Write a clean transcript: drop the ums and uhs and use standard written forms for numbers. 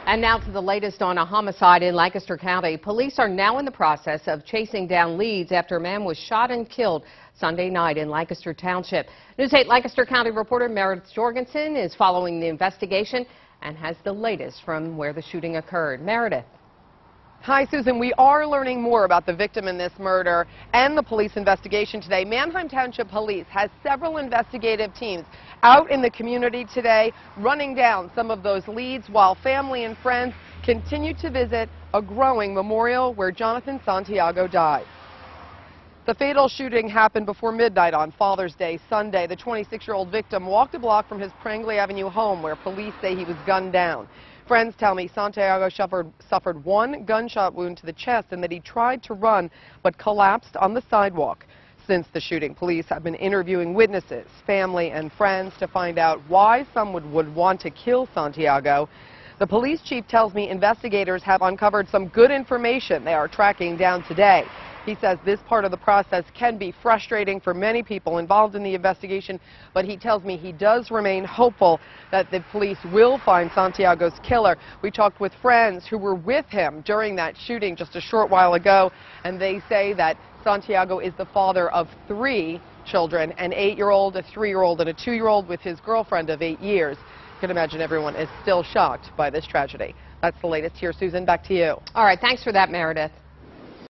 And now to the latest on a homicide in Lancaster County. Police are now in the process of chasing down leads after a man was shot and killed Sunday night in Lancaster Township. News 8 Lancaster County reporter Meredith Jorgensen is following the investigation and has the latest from where the shooting occurred. Meredith. Hi, Susan. We are learning more about the victim in this murder and the police investigation today. Manheim Township Police has several investigative teams out in the community today running down some of those leads while family and friends continue to visit a growing memorial where Jonathan Santiago died. The fatal shooting happened before midnight on Father's Day Sunday. The 26-year-old victim walked a block from his Prangley Avenue home where police say he was gunned down. Friends tell me Santiago suffered one gunshot wound to the chest and that he tried to run but collapsed on the sidewalk. Since the shooting, police have been interviewing witnesses, family and friends to find out why someone would want to kill Santiago. The police chief tells me investigators have uncovered some good information they are tracking down today. He says this part of the process can be frustrating for many people involved in the investigation, but he tells me he does remain hopeful that the police will find Santiago's killer. We talked with friends who were with him during that shooting just a short while ago, and they say that Santiago is the father of 3 children, an 8-year-old, a 3-year-old, and a 2-year-old with his girlfriend of 8 years. You can imagine everyone is still shocked by this tragedy. That's the latest here. Susan, back to you. All right, thanks for that, Meredith.